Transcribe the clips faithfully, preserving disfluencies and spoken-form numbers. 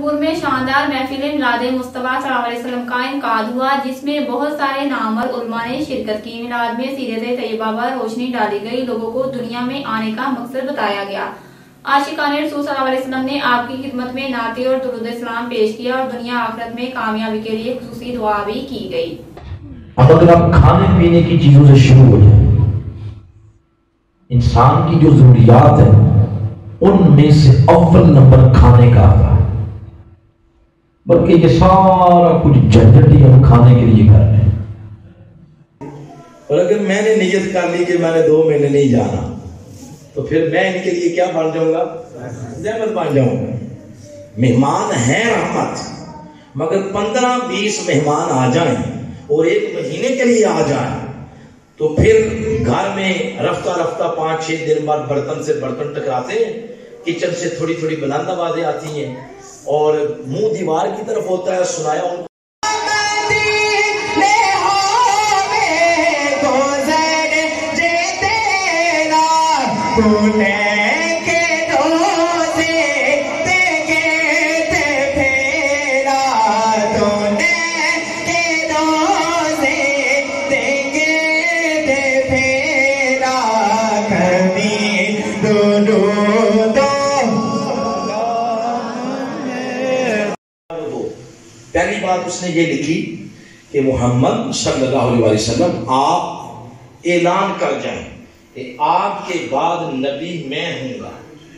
फूलपुर में शानदार महफिल मिलाद मुस्तफा सल्लल्लाहु अलैहि वसल्लम का इनकाद हुआ, जिसमें बहुत सारे नामवर उलमा ने शिरकत की। मिलाद में सीरत तैयबा पर रोशनी डाली गई, लोगों को दुनिया में आने का मकसद बताया गया। आशिकाने रसूल सल्लल्लाहु अलैहि वसल्लम ने आपकी खिदमत में नाते और दुरूद सलाम पेश किया और दुनिया आखिरत में कामयाबी के लिए खुसूसी दुआ भी की गई। अब अगर आप खाने पीने की चीजों से शुरू हो जाए, इंसान की जो जरूरियात है उनमें से अव्वल नंबर खाने का आता है, बल्कि ये सारा कुछ झंझट ही हम खाने के लिए कर रहे हैं। और अगर मैंने नियत कर ली कि मैंने दो महीने नहीं जाना, तो फिर मैं इनके लिए क्या बन जाऊंगा? ज़हमत बन जाऊंगा। मेहमान हैं रहमत, मगर पंद्रह बीस मेहमान आ जाएं और एक महीने के लिए आ जाएं, तो फिर घर में रफ्ता रफ्ता पांच छह दिन बाद बर्तन से बर्तन टकराते हैं, किचन से थोड़ी थोड़ी बुलंद आवाजें आती हैं और मुंह दीवार की तरफ होता है। सुनाया उनको पहली बात उसने ये लिखी कि मोहम्मद सल्लल्लाहु अलैहि वसल्लम आप ऐलान कर जाएं कि आपके बाद नबी मैं हूंगा।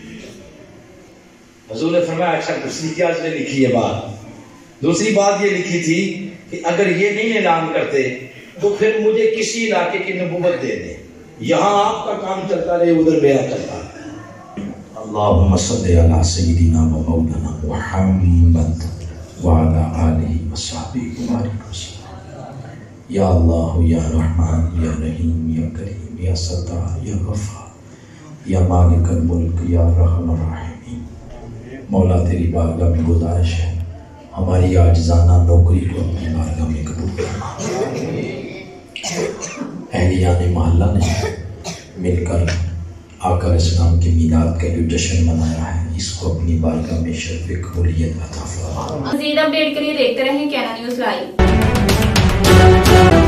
हुजूर ने फरमाया अच्छा, दूसरी क्या उसने लिखी है बात? दूसरी बात ये लिखी थी कि अगर ये नहीं ऐलान करते तो फिर मुझे किसी इलाके की नबूवत दे दे, यहाँ आपका काम चलता रहे, उधर मेरा चलता रहे। अल्लाहुम्मा सल्ली अला सय्यिदिना व मौलाना मुहम्मद वाला आलिहि वसहबिहि वसल्लम। या अल्लाह या रहमान या रहीम या करीम या सत्तार या गफ्फार या मालिकल मुल्क या रहमान रहीम। मौला तेरी बारगाह में गुजारिश है, हमारी आजिज़ाना नौकरी को अपनी बारगाह में कबूल करना। अहलियाने मोहल्ला ने मिलकर आका इस्लाम के मीलाद का जो जश्न मनाया है, इसको अपनी बारगाह में शर्फ़ कबूलियत अता फरमा। मज़ीद अपडेट के लिए देखते रहें कैना न्यूज़ लाइव।